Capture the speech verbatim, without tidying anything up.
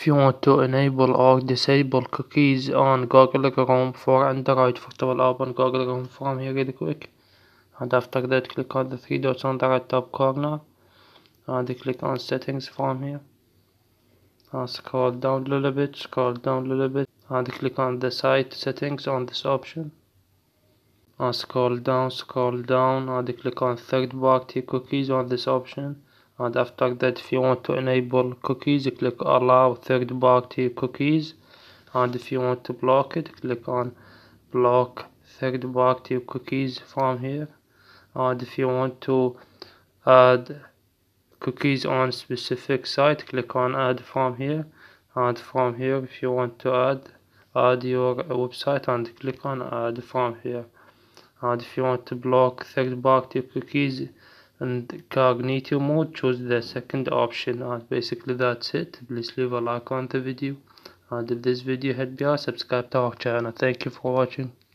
you want to enable or disable cookies on Google Chrome for Android, first of all open Google Chrome from here really quick, and after that click on the three dots on the right top corner and click on settings from here, and scroll down a little bit, scroll down a little bit and click on the site settings on this option, and scroll down, scroll down and click on third party cookies on this option. And after that, if you want to enable cookies, click allow third party cookies, and if you want to block it, click on block third party cookies from here. And if you want to add cookies on specific site, click on add from here, and from here if you want to add add your website and click on add from here. And if you want to block third party cookies and incognito mode, choose the second option. And basically that's it. Please leave a like on the video, and if this video helped you out, subscribe to our channel. Thank you for watching.